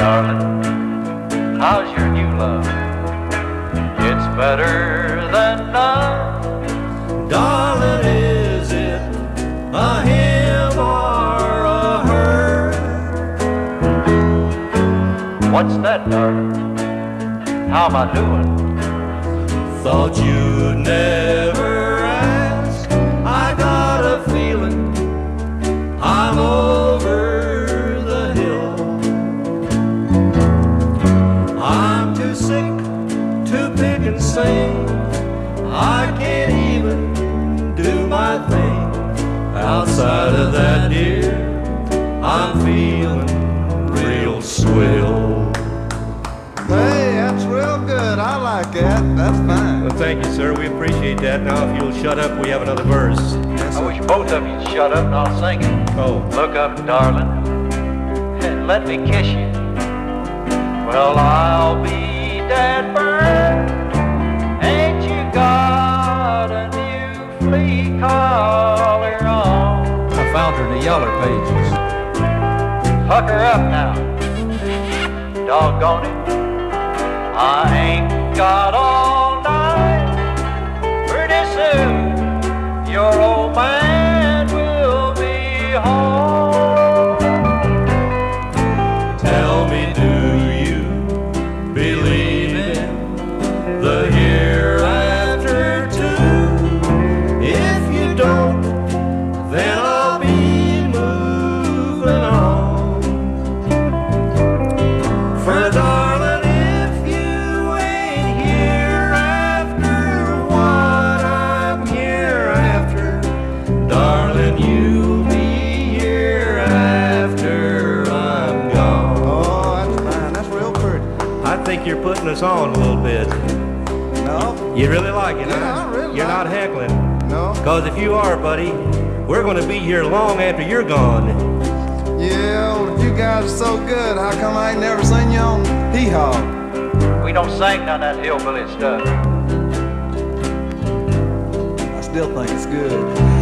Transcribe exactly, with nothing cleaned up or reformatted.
darling, how's your new love? It's better than none. Darling, is it a him or a her? What's that, darling? How am I doing? Thought you'd never ask. I got a feeling I'm over the hill. I'm too sick to pick and sing. I can't even do my thing. Outside of that, dear, I'm feeling real swell. Hey, that's real good. I like that. That's fine. Well, thank you, sir. We appreciate that. Now, if you'll shut up, we have another verse. I wish both of you'd shut up and I'll sing it. Oh. Look up, darling, and let me kiss you. Well, I'll be dead first. Ain't you got a new flea collar on? I found her in the Yeller pages. Fuck her up now. Doggone it. I ain't got all night. Pretty soon your old man will be home. Tell me, do you believe in the hereafter too? If you don't, then I'll be moving on. For darling, if you ain't here after what I'm here after, darling, you'll be here after I'm gone. Oh, that's fine. That's real pretty. I think you're putting us on a little bit. No? You really like it, Yeah, huh? I really You're like not it. heckling. No? Because if you are, buddy, we're going to be here long after you're gone. Yeah, well, if you guys are so good, how come I ain't never seen you on Hee-Haw? We don't sing none of that hillbilly stuff. I still think it's good.